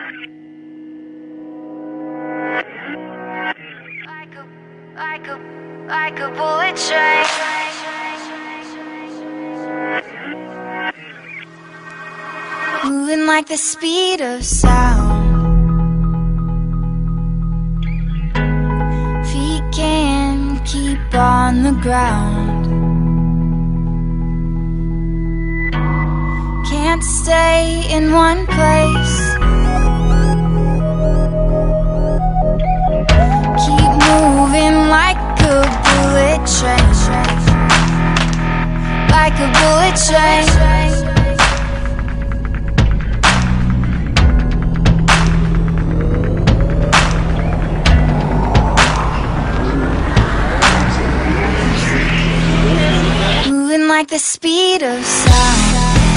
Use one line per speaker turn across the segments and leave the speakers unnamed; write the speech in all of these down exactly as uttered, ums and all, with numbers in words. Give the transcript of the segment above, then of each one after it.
Like a, like a, like a bullet train. Moving like the speed of sound. Feet can't keep on the ground. Can't stay in one place. Keep moving like a bullet train. Like a bullet train. Like the speed of sound.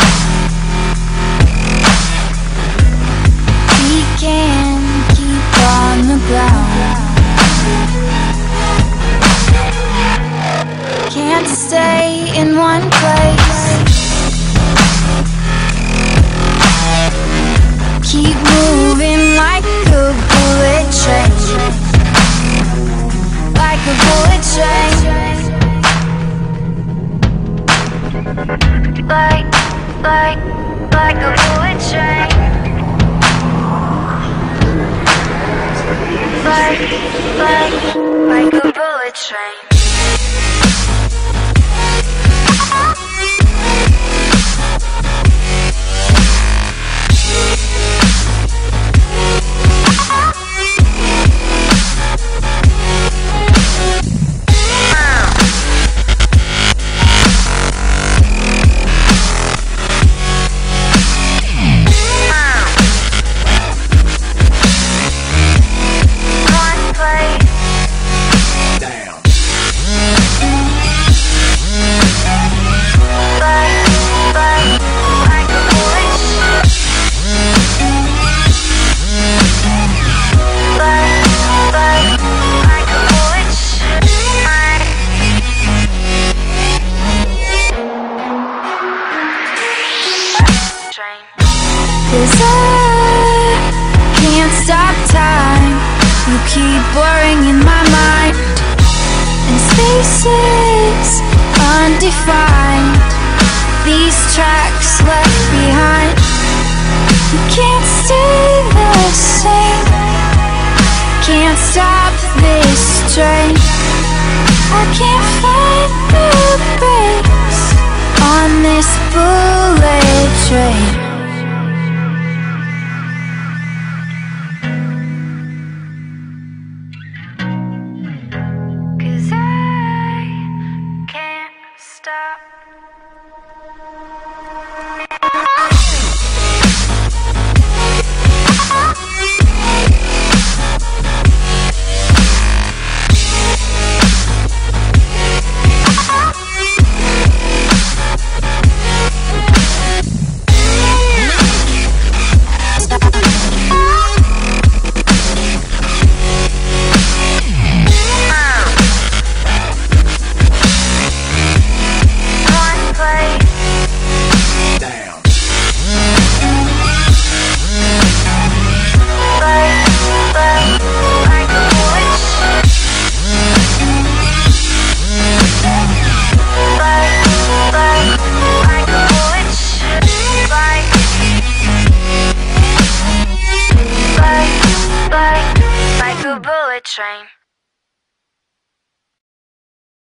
We can keep on the ground. Can't stay in one place. Keep moving like a bullet train. Like a bullet train. Like, like, like a bullet train. Like, like, like a bullet train. Cause I can't stop time. You keep blurring in my mind, and spaces undefined. These tracks left behind. You can't stay the same. Can't stop this train. I can't find the brakes on this bullet train. Stop. Like a bullet train.